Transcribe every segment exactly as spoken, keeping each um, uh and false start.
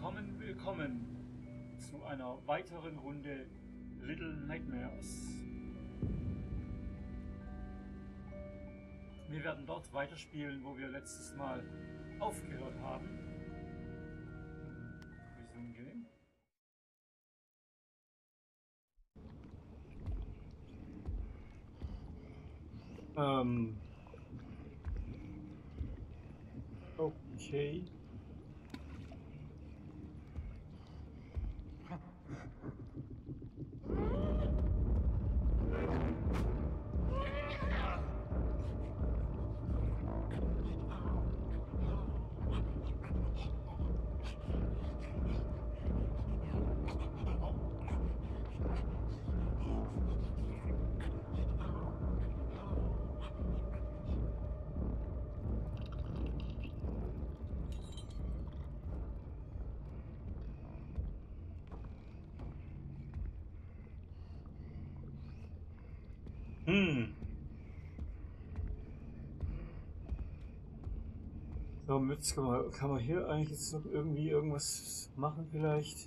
Willkommen, willkommen zu einer weiteren Runde Little Nightmares. Wir werden dort weiterspielen, wo wir letztes Mal aufgehört haben. Resume Game. Ähm. Okay. Hm. So, jetzt kann man, kann man hier eigentlich jetzt noch irgendwie irgendwas machen vielleicht?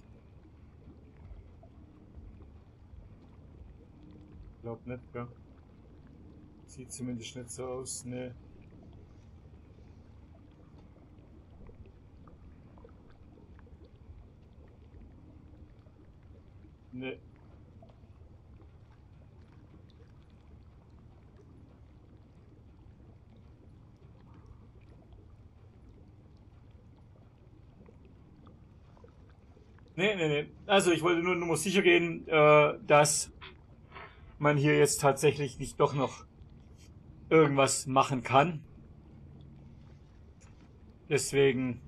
Ich glaube nicht, ja. Sieht zumindest nicht so aus, ne. Ne. Nee, nee, nee. Also ich wollte nur, nur mal sicher gehen, äh, dass man hier jetzt tatsächlich nicht doch noch irgendwas machen kann. Deswegen...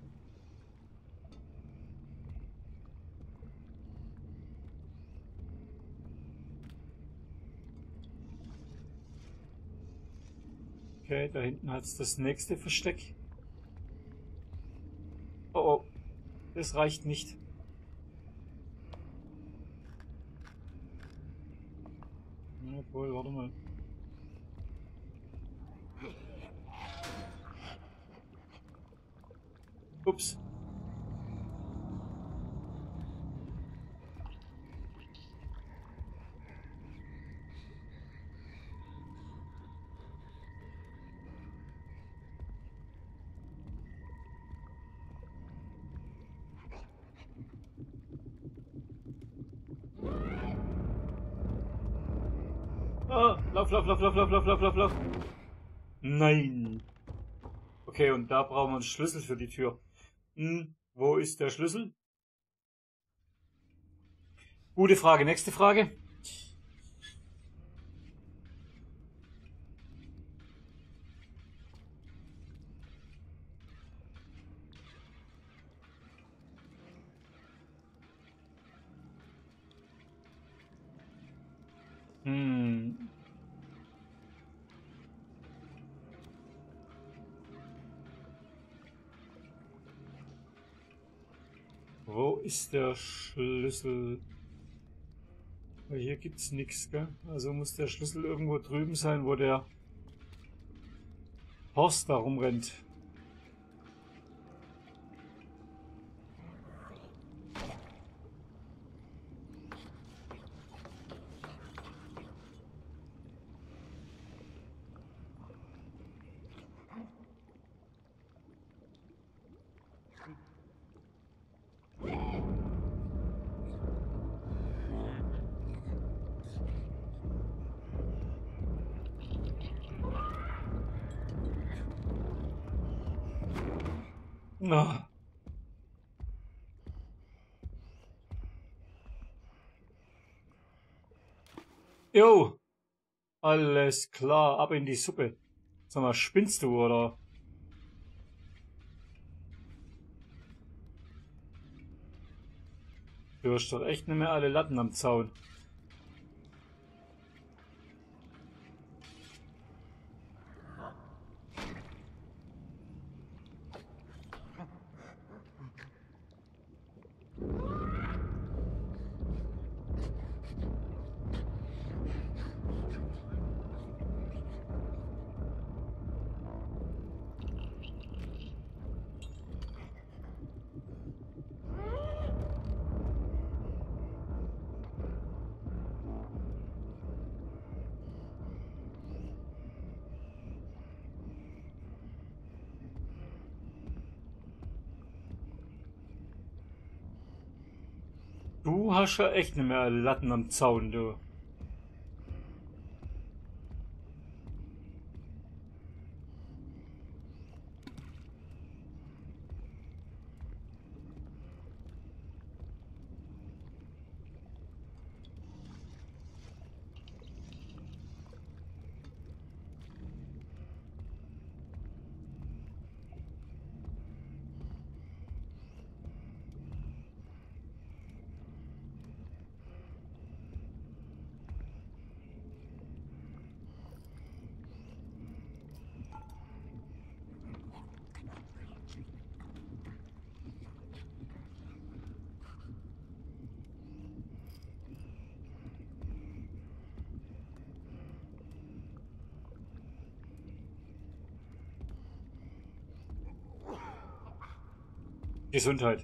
Okay, da hinten hat es das nächste Versteck. Oh, oh. Das reicht nicht. Obwohl, warte mal. Ups. Ah, lauf, lauf, lauf, lauf, lauf, lauf, lauf, lauf, lauf. Nein. Okay, und da brauchen wir einen Schlüssel für die Tür. Hm, wo ist der Schlüssel? Gute Frage. Nächste Frage. Hm. Wo ist der Schlüssel? Weil hier gibt's nichts, gell? Also muss der Schlüssel irgendwo drüben sein, wo der Horst da rumrennt. Na. Jo. Alles klar, ab in die Suppe. Sag mal, spinnst du, oder? Du hast doch echt nicht mehr alle Latten am Zaun. Du hast ja echt nicht mehr Latten am Zaun, du. Gesundheit.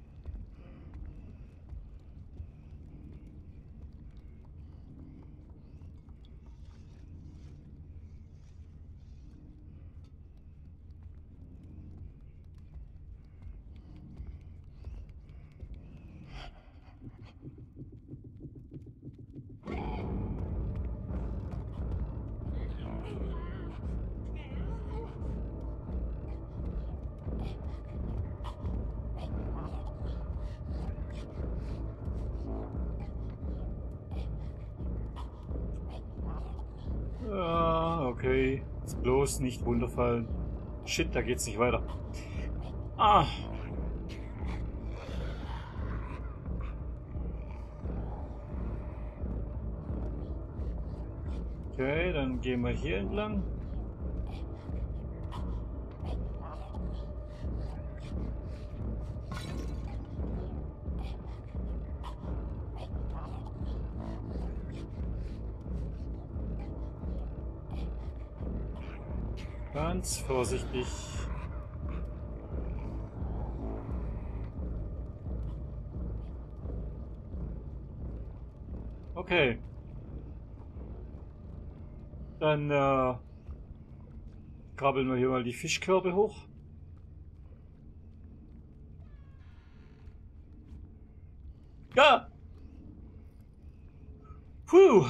Ah, okay. Jetzt bloß nicht runterfallen. Shit, da geht's nicht weiter. Ah. Okay, dann gehen wir hier entlang. Ganz vorsichtig. Okay. Dann äh, krabbeln wir hier mal die Fischkörbe hoch. Ja! Puh!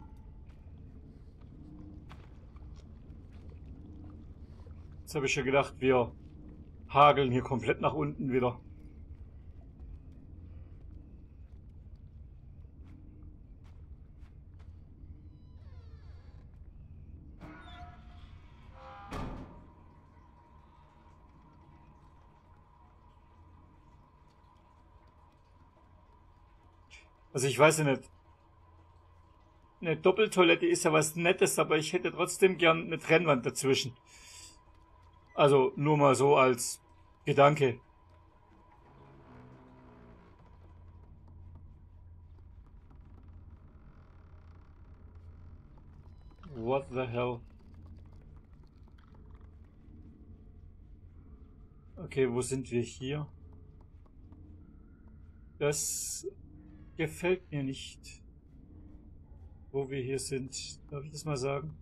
Jetzt habe ich schon gedacht, wir hageln hier komplett nach unten wieder. Also ich weiß ja nicht. Eine Doppeltoilette ist ja was Nettes, aber ich hätte trotzdem gern eine Trennwand dazwischen. Also nur mal so als Gedanke. What the hell? Okay, wo sind wir hier? Das gefällt mir nicht, wo wir hier sind. Darf ich das mal sagen?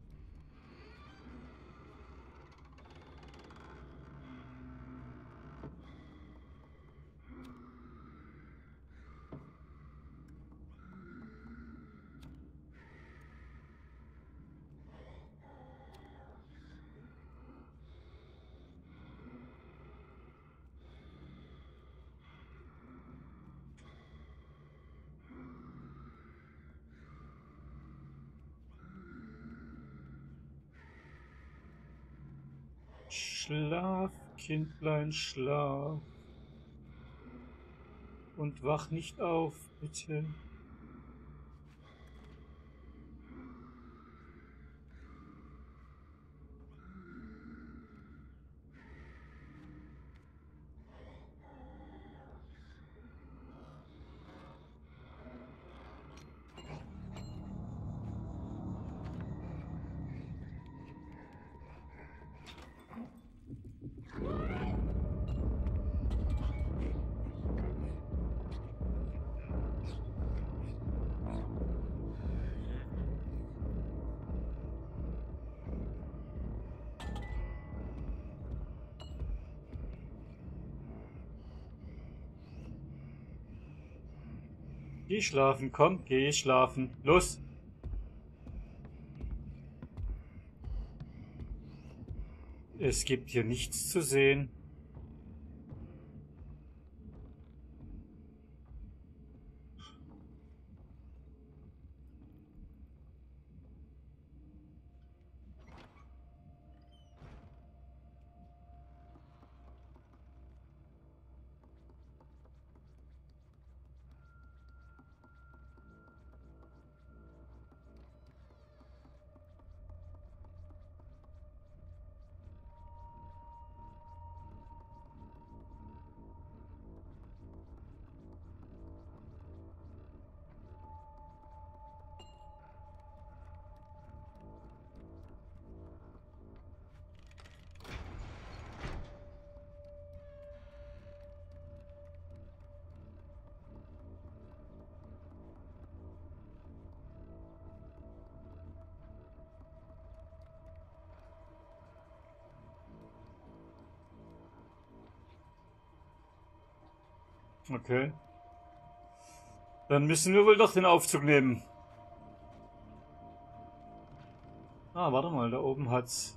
Schlaf, Kindlein, schlaf. Und wach nicht auf, bitte. Geh schlafen, komm, geh schlafen. Los! Es gibt hier nichts zu sehen. Okay. Dann müssen wir wohl doch den Aufzug nehmen. Ah, warte mal, da oben hat's...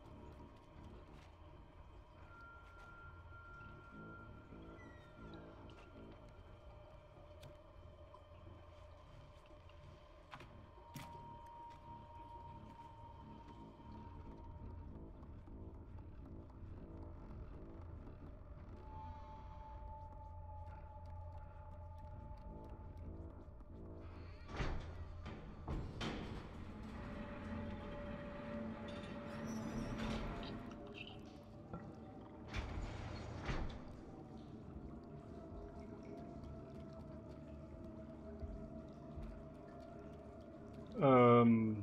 Ähm...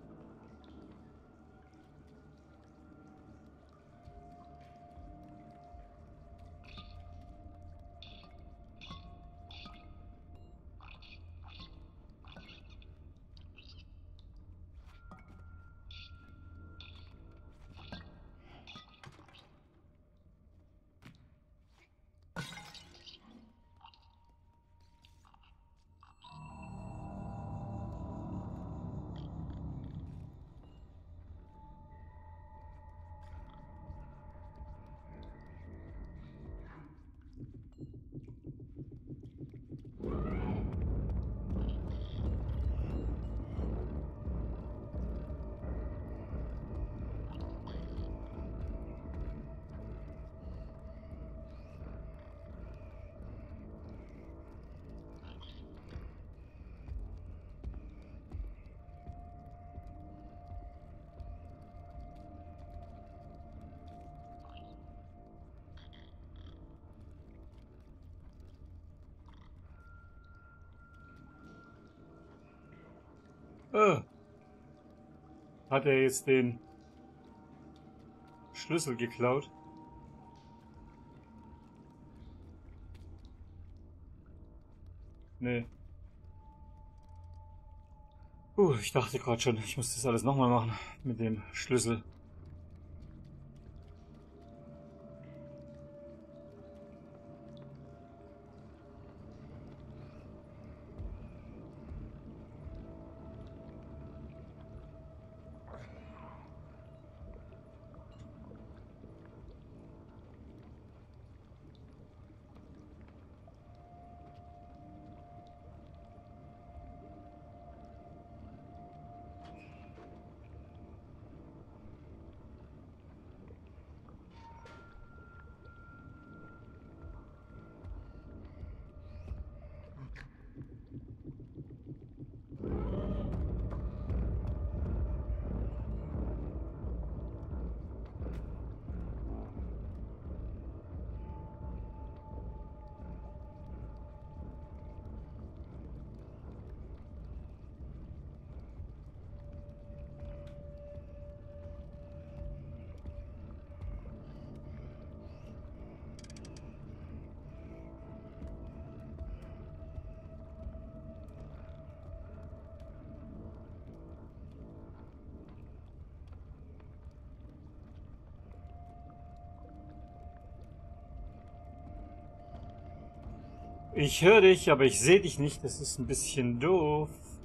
Äh, hat er jetzt den Schlüssel geklaut? Nee. Uh, ich dachte gerade schon, ich muss das alles nochmal machen mit dem Schlüssel. Ich höre dich, aber ich sehe dich nicht. Das ist ein bisschen doof.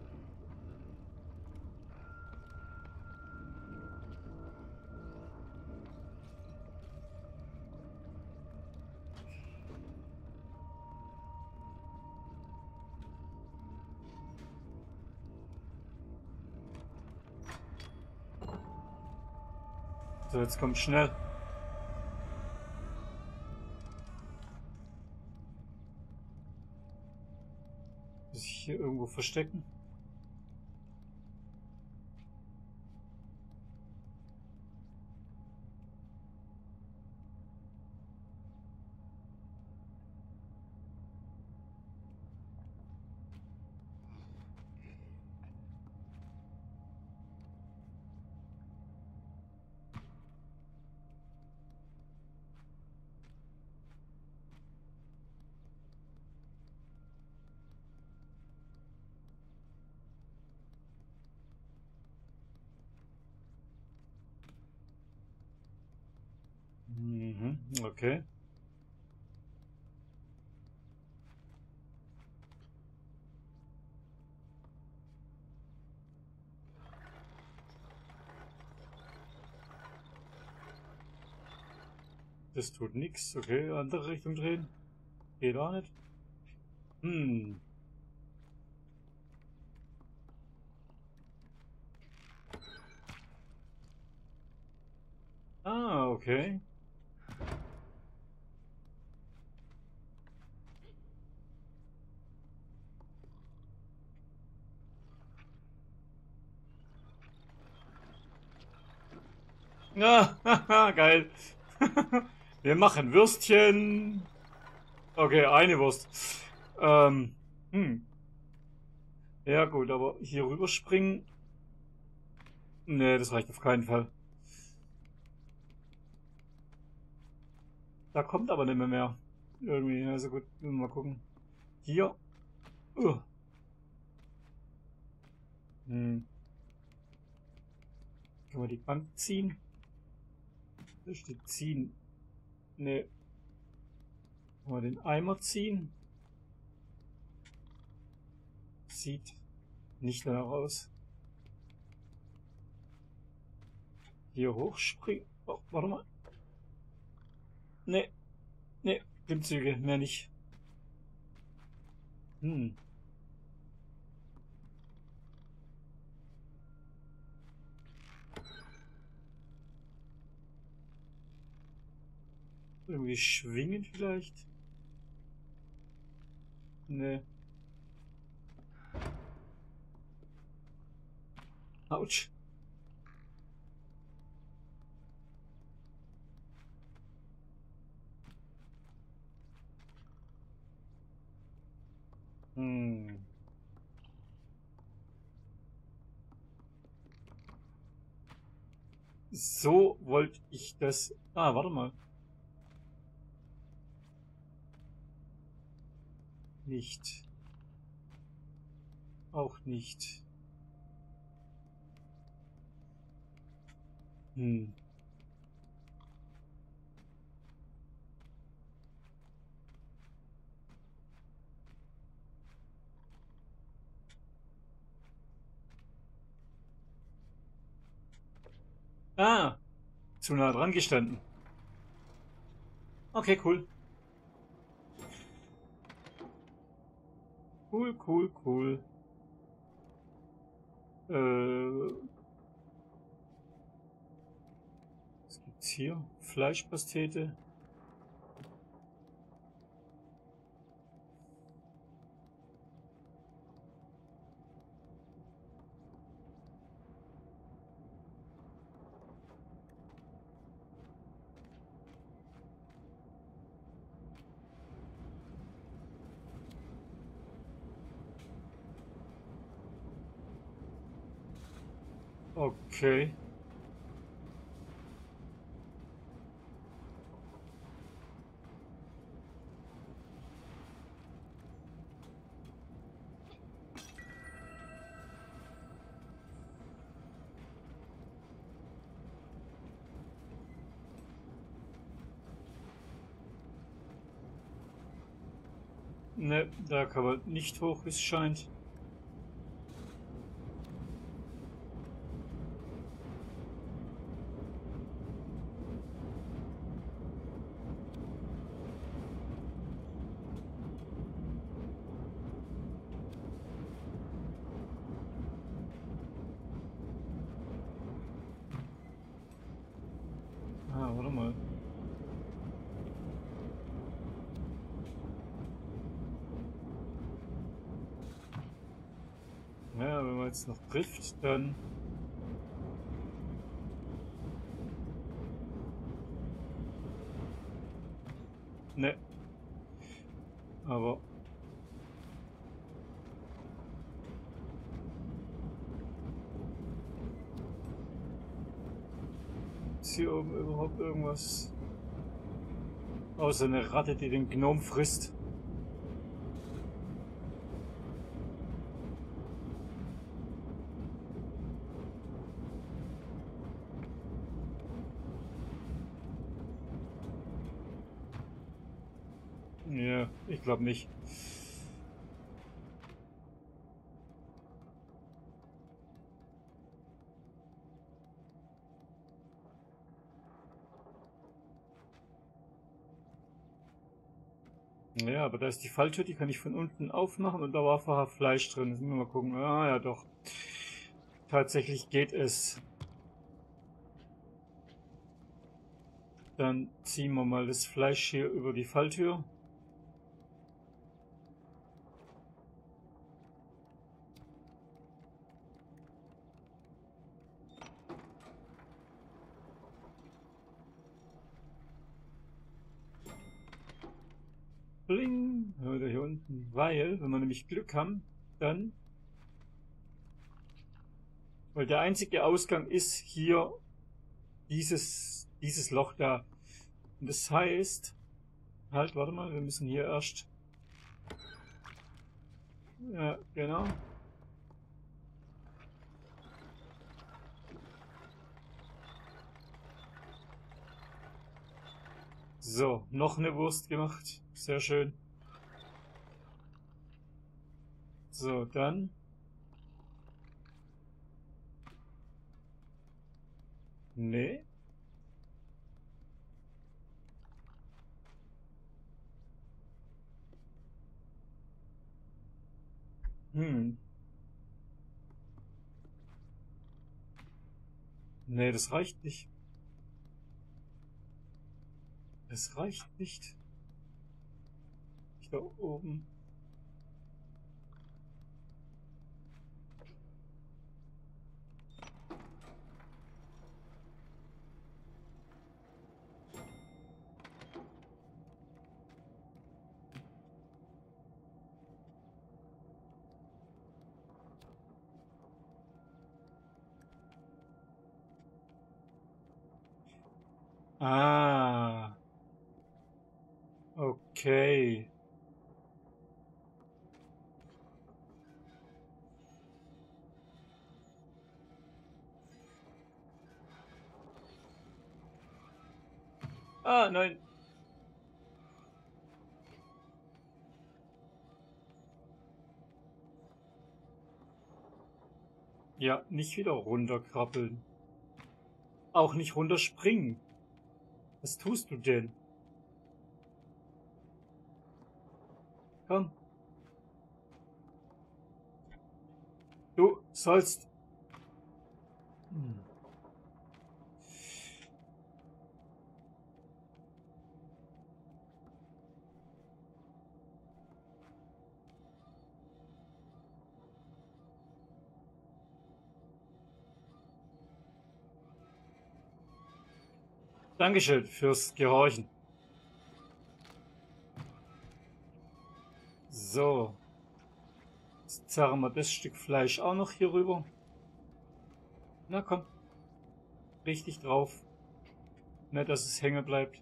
So, jetzt kommt schnell. Muss ich hier irgendwo verstecken? Mhm, okay. Das tut nichts. Okay, andere Richtung drehen. Geht auch nicht. Hm. Ah, okay. Ja, haha, geil. Wir machen Würstchen. Okay, eine Wurst. Ähm, hm. Ja gut, aber hier rüberspringen. Nee, das reicht auf keinen Fall. Da kommt aber nicht mehr mehr. Irgendwie, also gut, mal gucken. Hier. Uh. Hm. Können wir die Bank ziehen? Da steht ziehen. Nee. Können wir den Eimer ziehen? Sieht nicht danach aus. Hier hochspringen. Oh, warte mal. Nee. Nee. Klimmzüge, mehr nicht. Hm. Irgendwie schwingen vielleicht? Nee. Autsch. Hm. So wollte ich das. Ah, warte mal. Nicht. Auch nicht. Hm. Ah, zu nah dran gestanden. Okay, cool. Cool, cool, cool. Äh, was gibt's hier? Fleischpastete. Okay. Ne, da kann man nicht hoch, wie es scheint. Ah, warte mal. Ja, wenn man jetzt noch trifft, dann... Ne. Aber... Ist hier oben überhaupt irgendwas? Außer eine Ratte, die den Gnom frisst. Ja, ich glaube nicht. Ja, aber da ist die Falltür, die kann ich von unten aufmachen und da war vorher Fleisch drin. Jetzt müssen wir mal gucken. Ah ja, doch. Tatsächlich geht es. Dann ziehen wir mal das Fleisch hier über die Falltür. Bling, oder hier unten, weil, wenn wir nämlich Glück haben, dann, weil der einzige Ausgang ist hier dieses, dieses Loch da. Und das heißt, halt, warte mal, wir müssen hier erst, ja, genau. So, noch eine Wurst gemacht, sehr schön. So, dann. Nee. Hm. Nee, das reicht nicht. Das reicht nicht. Ich da oben. Ah. Okay. Ah, nein. Ja, nicht wieder runterkrabbeln. Auch nicht runterspringen. Was tust du denn? Komm. Du sollst... Hm. Dankeschön fürs Gehorchen. So. Jetzt zerren wir das Stück Fleisch auch noch hier rüber. Na komm. Richtig drauf. Nicht, dass es hängen bleibt.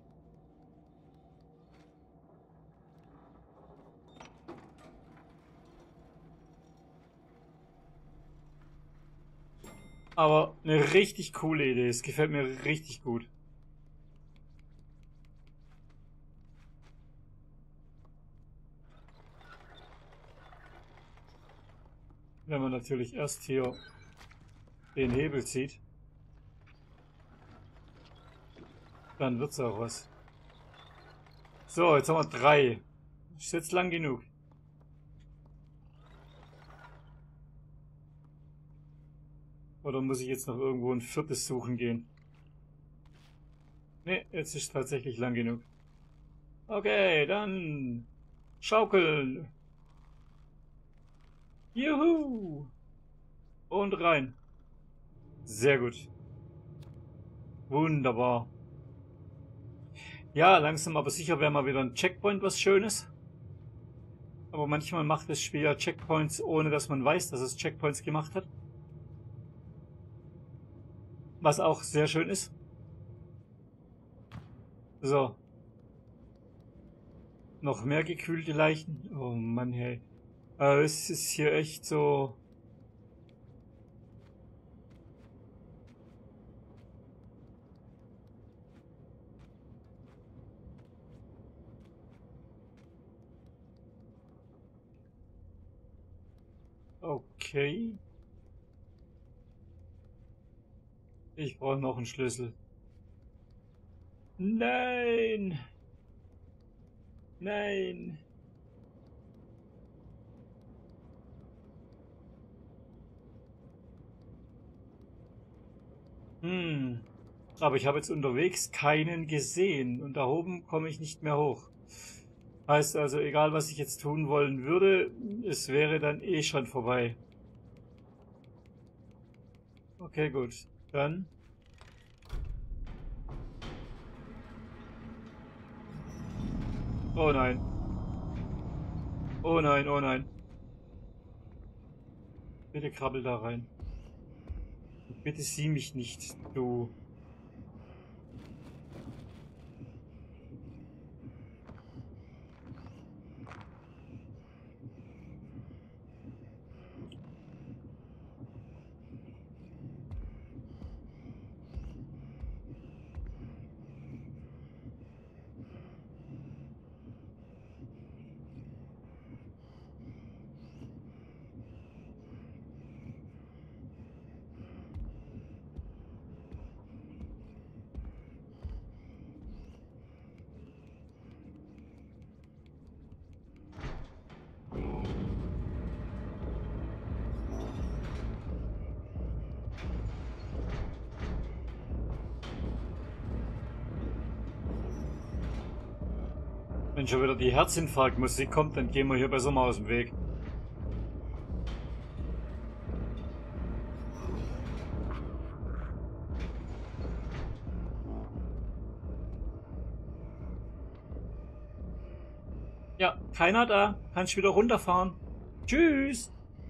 Aber eine richtig coole Idee. Es gefällt mir richtig gut. Wenn man natürlich erst hier den Hebel zieht, dann wird's auch was. So, jetzt haben wir drei. Ist jetzt lang genug. Oder muss ich jetzt noch irgendwo ein viertes suchen gehen? Ne, jetzt ist tatsächlich lang genug. Okay, dann schaukeln. Juhu! Und rein. Sehr gut. Wunderbar. Ja, langsam aber sicher wäre mal wieder ein Checkpoint was Schönes. Aber manchmal macht das Spiel ja Checkpoints, ohne dass man weiß, dass es Checkpoints gemacht hat. Was auch sehr schön ist. So. Noch mehr gekühlte Leichen. Oh Mann, hey. Äh, es ist hier echt so... Okay. Ich brauche noch einen Schlüssel. Nein! Nein! Hm. Aber ich habe jetzt unterwegs keinen gesehen und da oben komme ich nicht mehr hoch. Heißt also, egal was ich jetzt tun wollen würde, es wäre dann eh schon vorbei. Okay, gut. Dann... Oh nein. Oh nein, oh nein. Bitte krabbel da rein. Bitte sieh mich nicht, du... Wenn schon wieder die Herzinfarktmusik kommt, dann gehen wir hier besser mal aus dem Weg. Ja, keiner da. Kannst wieder runterfahren. Tschüss.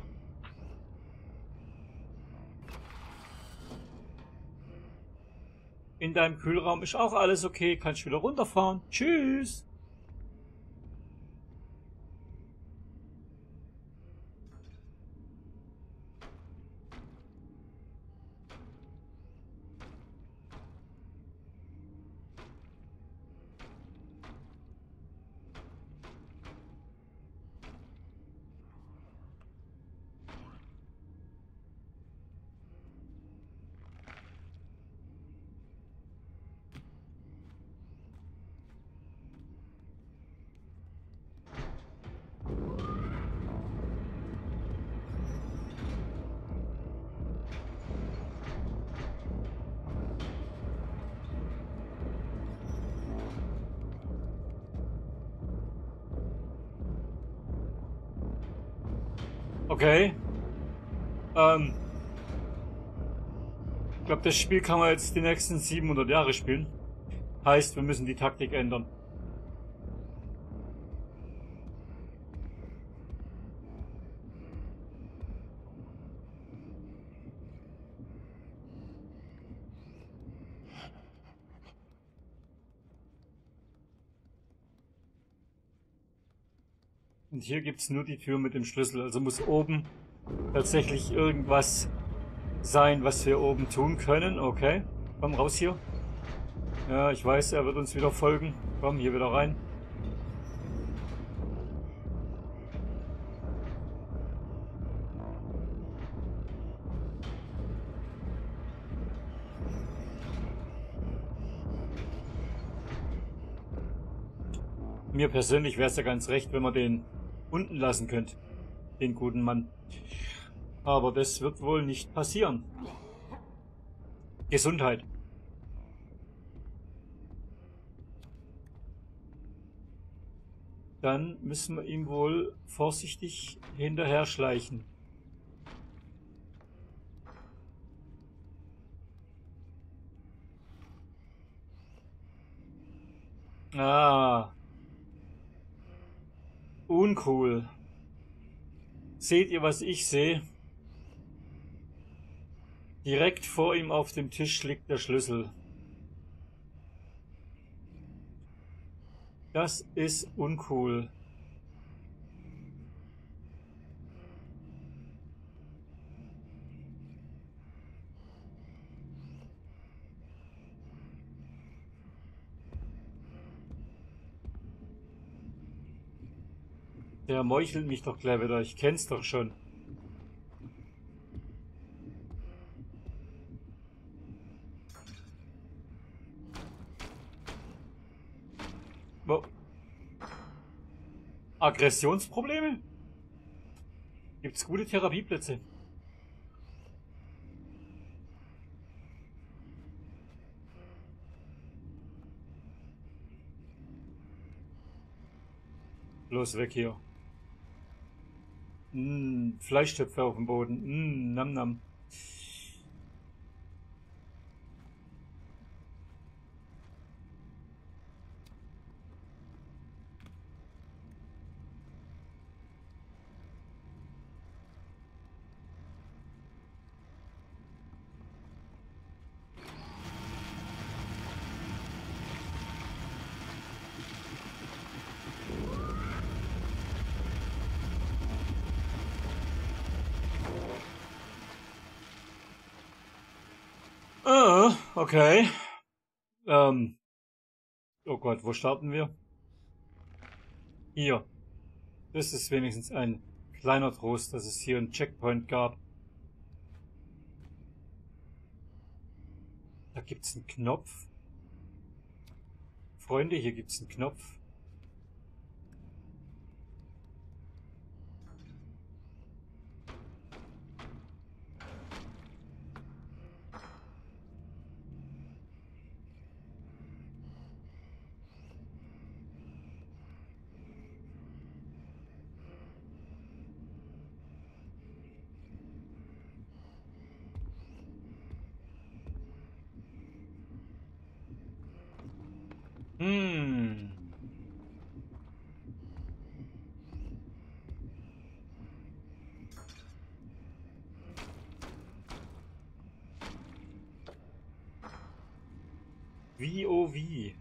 In deinem Kühlraum ist auch alles okay. Kannst wieder runterfahren. Tschüss. Okay. Ähm. Ich glaube, das Spiel kann man jetzt die nächsten siebenhundert Jahre spielen. Heißt, wir müssen die Taktik ändern. Und hier gibt es nur die Tür mit dem Schlüssel. Also muss oben tatsächlich irgendwas sein, was wir oben tun können. Okay, komm raus hier. Ja, ich weiß, er wird uns wieder folgen. Komm, hier wieder rein. Mir persönlich wäre es ja ganz recht, wenn man den unten lassen könnte, den guten Mann. Aber das wird wohl nicht passieren. Gesundheit. Dann müssen wir ihm wohl vorsichtig hinterher schleichen. Ah. Uncool. Seht ihr, was ich sehe? Direkt vor ihm auf dem Tisch liegt der Schlüssel. Das ist uncool. Der meuchelt mich doch gleich wieder. Ich kenn's doch schon. Wo? Aggressionsprobleme? Gibt's gute Therapieplätze? Los, weg hier. Mm, Fleischtöpfe auf dem Boden. Mm, nam nam. Ah, okay. Ähm. Oh Gott, wo starten wir? Hier. Das ist wenigstens ein kleiner Trost, dass es hier einen Checkpoint gab. Da gibt's einen Knopf. Freunde, hier gibt's einen Knopf. Hm. Wie, oh wie.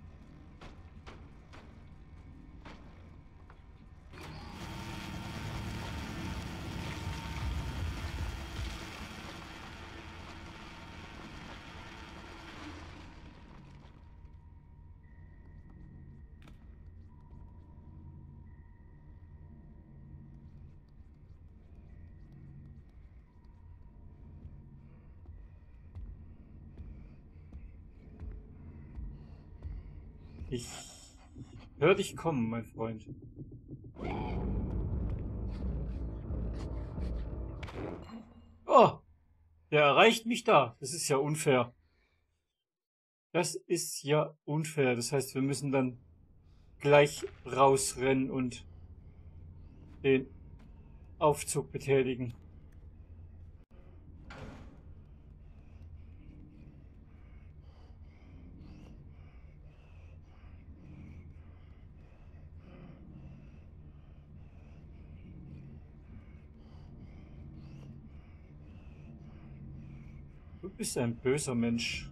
Ich hör dich kommen, mein Freund. Oh, der erreicht mich da. Das ist ja unfair. Das ist ja unfair. Das heißt, wir müssen dann gleich rausrennen und den Aufzug betätigen. Du bist ein böser Mensch.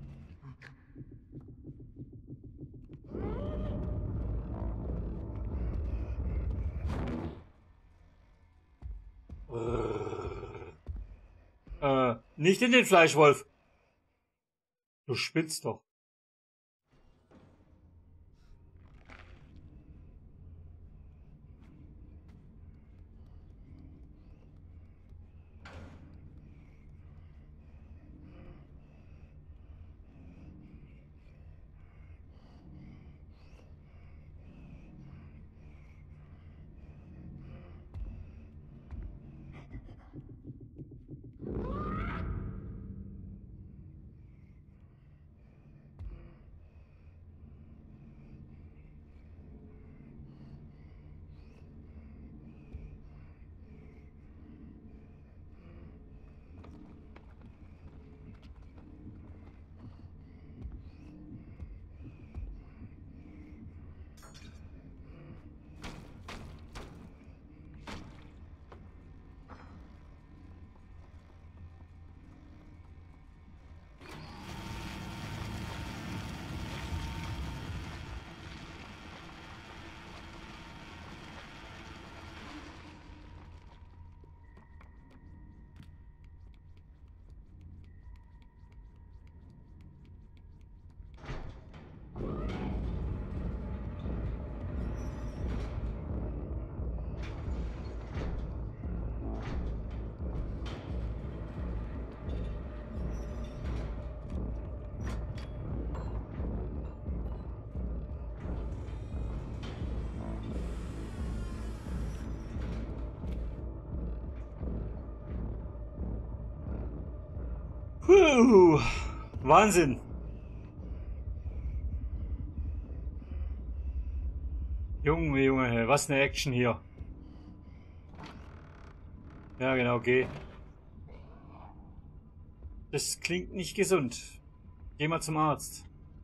Äh, nicht in den Fleischwolf. Du spinnst doch. Puh, Wahnsinn. Junge, Junge, was eine Action hier. Ja, genau, geh. Das klingt nicht gesund. Geh mal zum Arzt.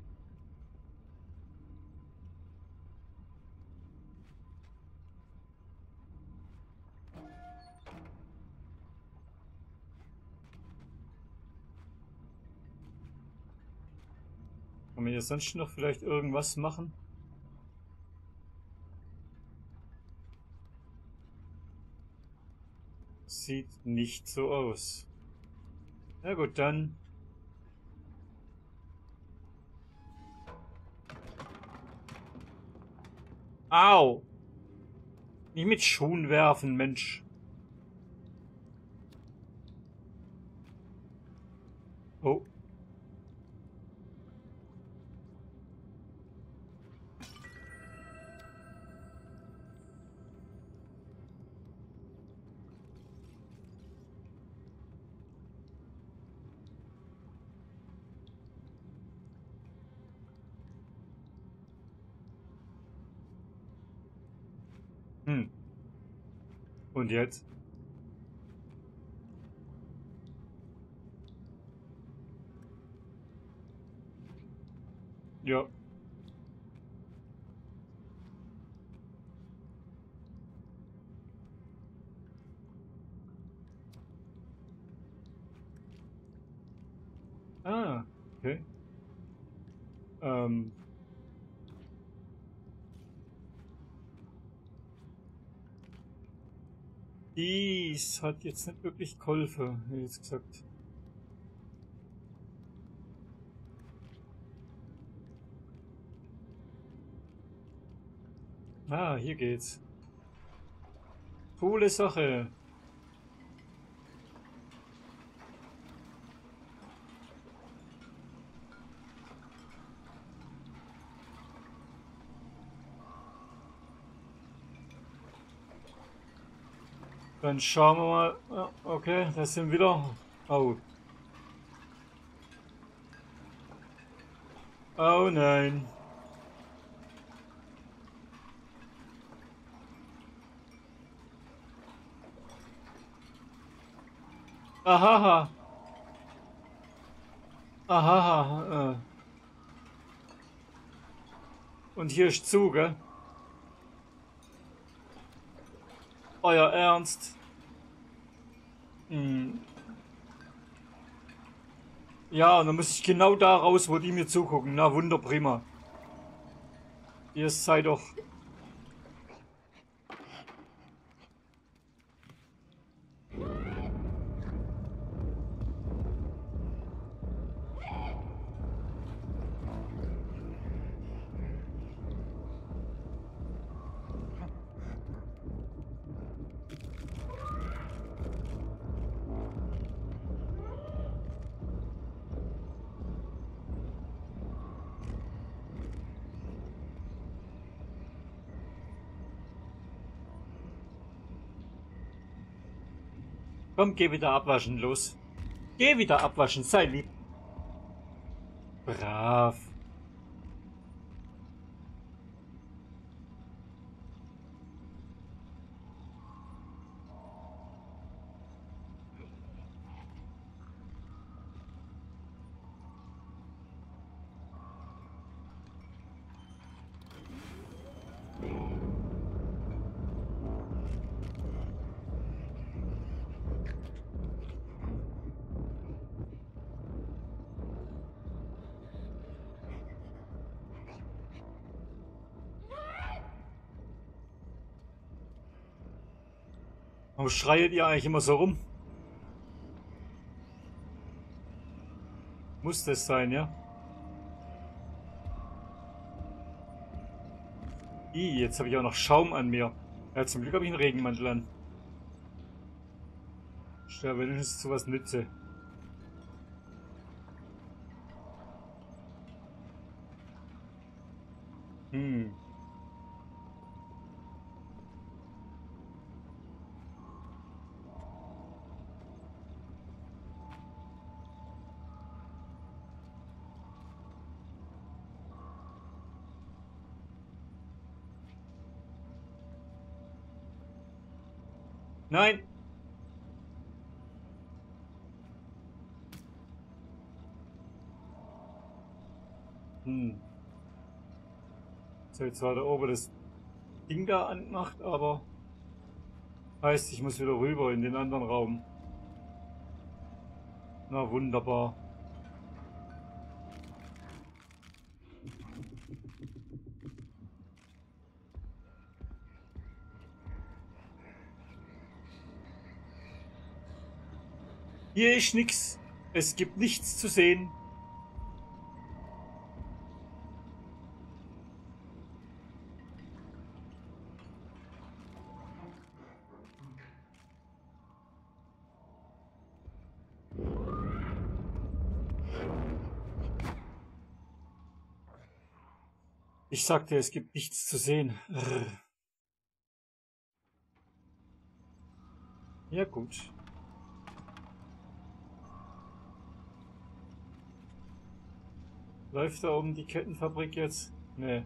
Kann man hier sonst noch vielleicht irgendwas machen? Sieht nicht so aus. Na gut, dann. Au! Nicht mit Schuhen werfen, Mensch. Oh. Hm. Und jetzt? Ja. Ah, okay. Ähm. Dies hat jetzt nicht wirklich geholfen, hätte ich jetzt gesagt. Ah, hier geht's. Coole Sache. Dann schauen wir mal. Ah, okay, das sind wieder. Oh. Oh nein. Ahaha. Ahaha. Äh. Und hier ist zu, gell? Euer Ernst? Hm. Ja, und dann muss ich genau da raus, wo die mir zugucken. Na, wunderprima. Ihr seid doch... Komm, geh wieder abwaschen, los. Geh wieder abwaschen, sei lieb. Brav. Warum schreiet ihr eigentlich immer so rum? Muss das sein, ja? Ih, jetzt habe ich auch noch Schaum an mir. Ja, zum Glück habe ich einen Regenmantel an. Ja, wenigstens zu was nütze. Hm. Nein! Hm. So, jetzt war da oben das Ding da angemacht, aber heißt, ich muss wieder rüber in den anderen Raum. Na, wunderbar. Hier ist nichts. Es gibt nichts zu sehen. Ich sagte, es gibt nichts zu sehen. Ja gut. Läuft da oben die Kettenfabrik jetzt? Nee.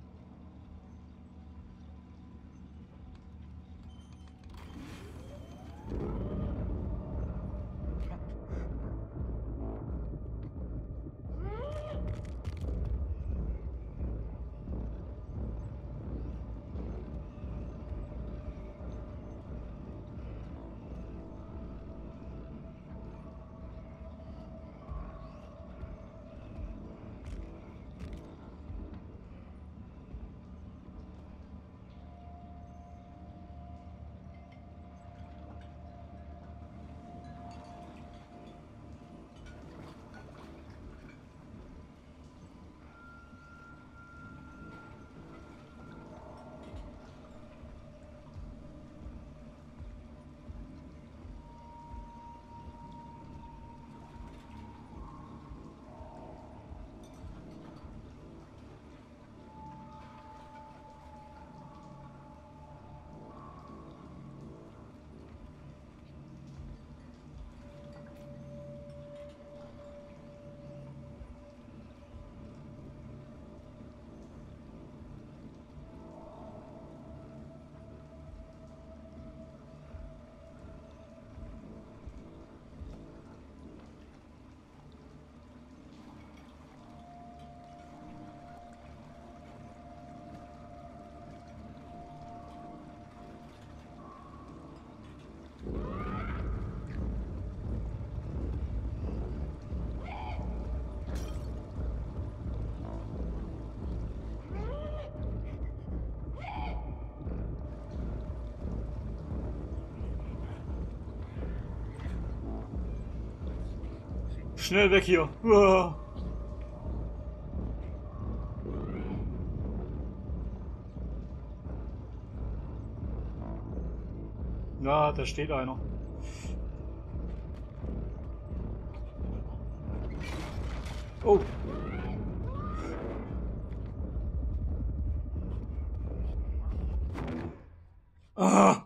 Schnell weg hier. Uah. Na, da steht einer. Oh. Ah.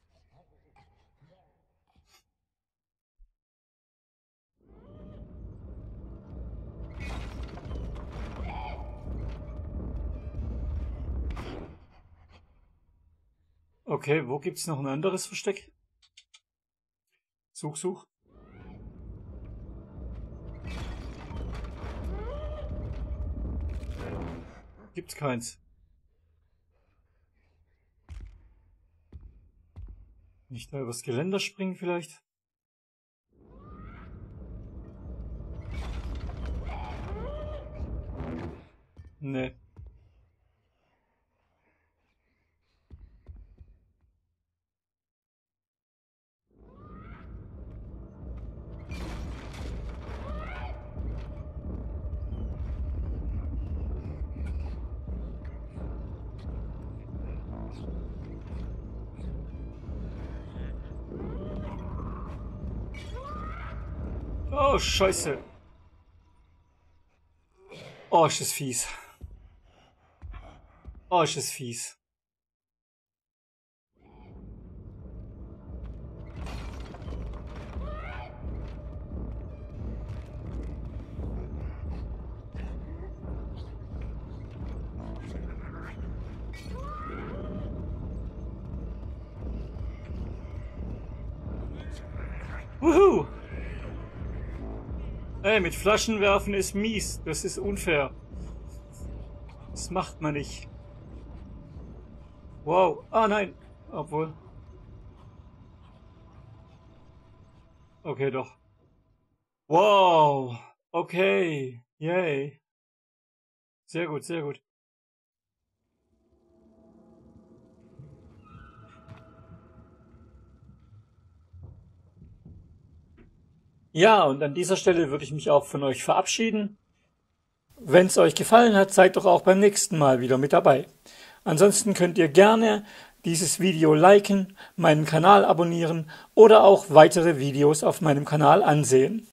Okay, wo gibt's noch ein anderes Versteck? Such, such. Gibt's keins. Nicht da übers Geländer springen vielleicht? Nee. Oh, Scheiße. Oh, ist das fies. Oh, ist das fies. Wuhu! Ey, mit Flaschen werfen ist mies. Das ist unfair. Das macht man nicht. Wow. Ah, nein. Obwohl. Okay, doch. Wow. Okay. Yay. Sehr gut, sehr gut. Ja, und an dieser Stelle würde ich mich auch von euch verabschieden. Wenn es euch gefallen hat, seid doch auch beim nächsten Mal wieder mit dabei. Ansonsten könnt ihr gerne dieses Video liken, meinen Kanal abonnieren oder auch weitere Videos auf meinem Kanal ansehen.